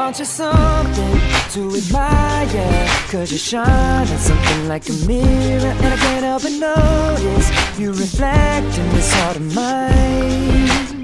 Aren't you something to admire? 'Cause you shine at something like a mirror, and I can't help but notice you reflect in this heart of mine.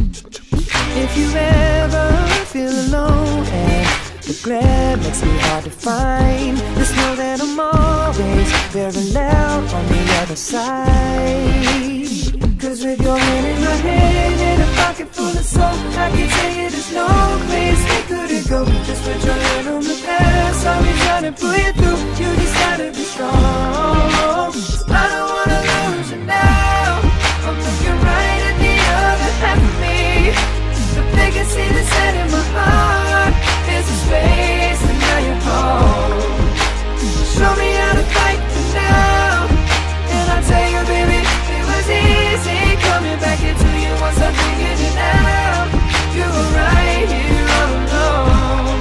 If you ever feel alone and the glare makes me hard to find, just know that I'm always very loud on the other side. 'Cause with your hand in my hand and a pocket full of soap, I can tell you there's no place we couldn't go. Just put your hand on the past, I'll be trying to pull you through. You just gotta be strong. I don't wanna lose you now. I'm looking right at the other half of me. The they can see the set in my heart. There's a space and now you're home. Show me how to fight for now, and I'll tell you, baby, it was easy coming back into you once I figured it out. You were right here all alone.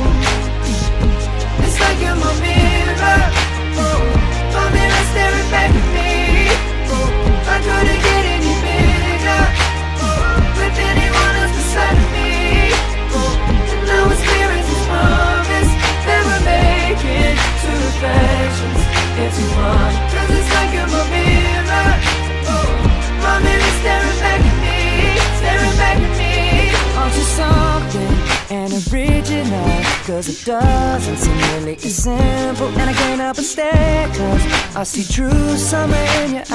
It's like you're my mirror, oh, my mirror staring back at me. Oh, I couldn't get any bigger, oh, with anyone else beside me. Oh, and now it's clear as this promise that we're making two reflections into one. 'Cause it's like you're my mirror, oh, my mirror staring back at me, staring back at me. Aren't you something and original? 'Cause it doesn't seem really as simple, and I can't help but stare, 'cause I see true summer in your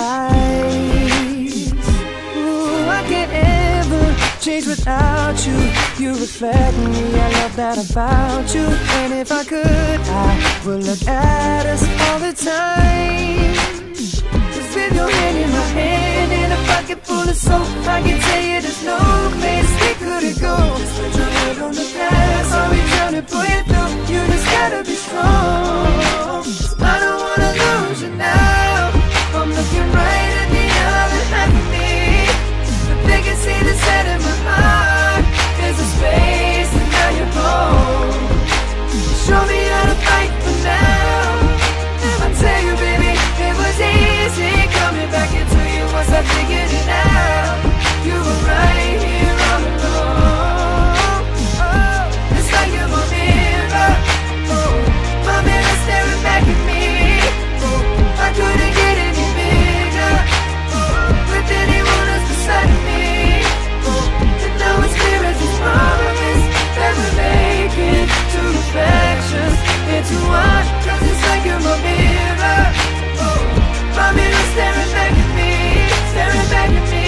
eyes. Ooh, I can't ever change without you. You reflect me, I love that about you. And if I could, I would look at us all the time. 'Cause with your hand in my hand and a pocket full of soap, I can tell you there's no place we couldn't go. Just put your head on the past, I'll be trying to pull you through. You just gotta be strong. I don't wanna lose you now. I'm looking right at the other half of me. But they can see the set in my heart. There's a space and now you're home. Show me how to fight for now, and I tell you, baby, it was easy coming back into you once I figured it out. You were right here all along. Oh, it's like you're my mirror, oh, my mirror staring back at me. Oh, I couldn't get any bigger, oh, with anyone else beside me. Oh, and now it's clear as this promise that we're making two reflections into one. 'Cause it's like you're my mirror, oh, my mirror staring back at me, staring back at me.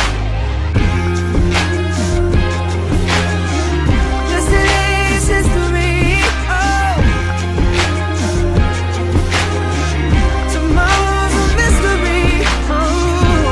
Yesterday's history, oh, tomorrow's a mystery, oh,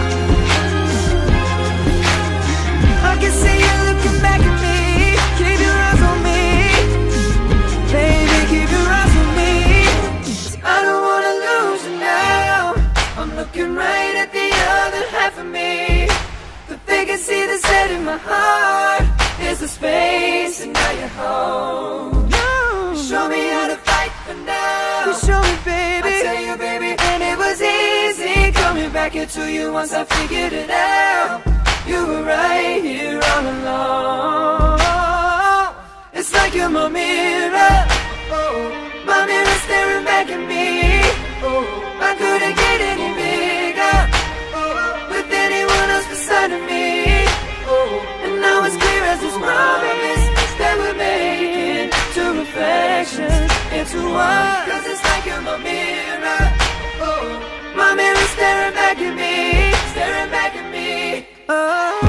I can see you looking back at me. Keep your eyes on me, baby, keep your eyes on me. 'Cause I don't wanna lose you now. I'm looking right at the other half of me, but they can see the set in my heart. There's a space and now you're home. Show me how to fight for now. You show me, baby, I tell you, baby, and it was easy coming back into you once I figured it out. You were right here all along. It's like you're my mirror, oh, my mirror staring back at me. Oh, I couldn't get any bigger, oh, with anyone else beside of me. Oh, and now it's clear as this promise that we're making two reflections into one. 'Cause it's like you're my mirror, oh, my mirror staring back at me, staring back at me. Oh.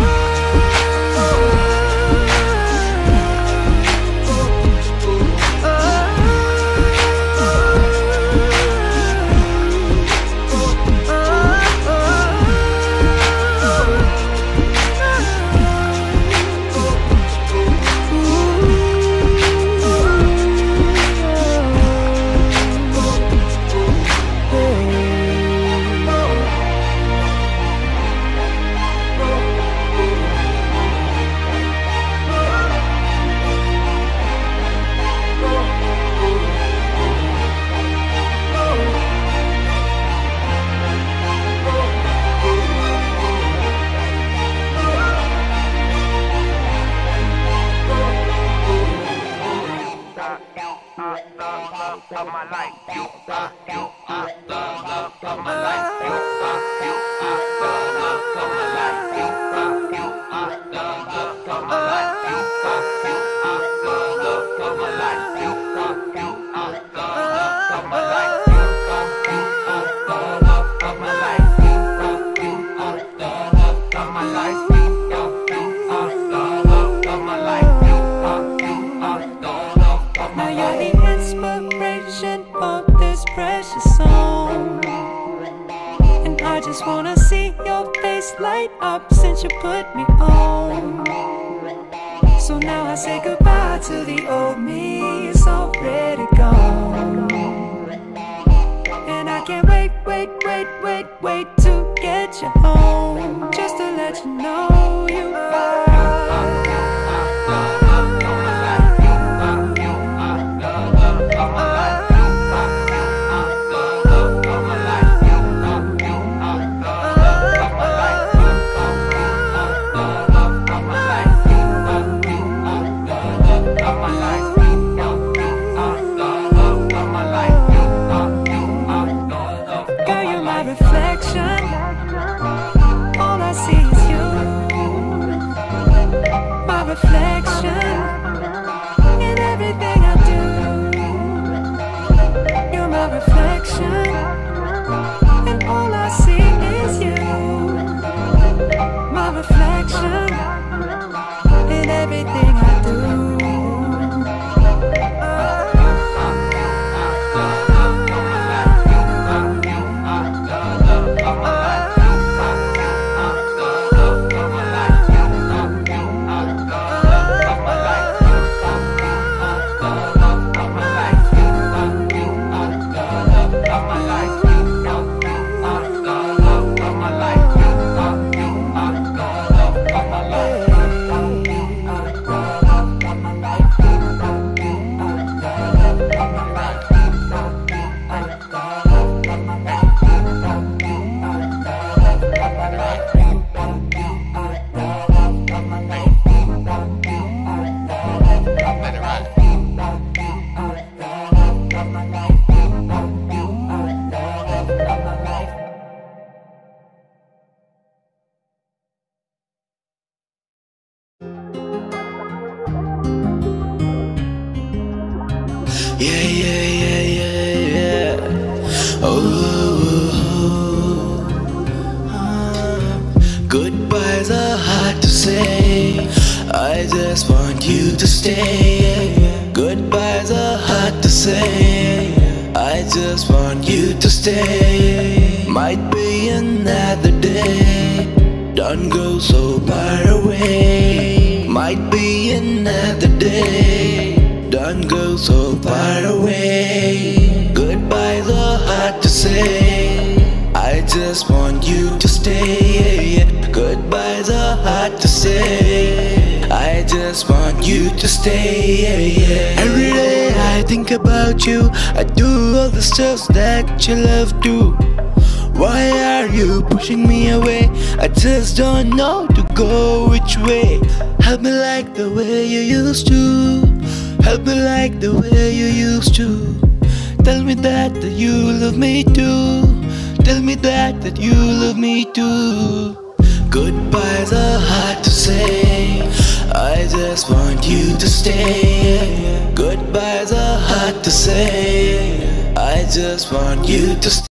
of my life. You are the love of my life. You are the love of my life. You are the love of my life. You are the love of my life. You are the love of my life. You are the love of my life. You are the love of my life. You are the love of my life. Now you're the inspiration for this precious song, and I just wanna see your face light up since you put me on. So now I say goodbye to the old me, it's already gone. And I can't wait to get you home, just to let you know you are. Reflection, all I see is you. My reflection in everything I do. You're my reflection, and all I see is you. My reflection in everything I do. Yeah. Goodbyes are hard to say. I just want you to stay. Goodbyes are hard to say. I just want you to stay. Might be another day. Don't go so far away. Might be another day. Don't go so far away. Goodbyes are hard to say. I just want you to stay. Goodbyes are hard to say. I just want you to stay. Every day I think about you. I do all the stuff that you love to. Why are you pushing me away? I just don't know to go which way. Help me like the way you used to. Help me like the way you used to. Tell me that you love me too. Tell me that you love me too. Goodbyes are hard to say. I just want you to stay. Goodbyes are hard to say. I just want you to stay.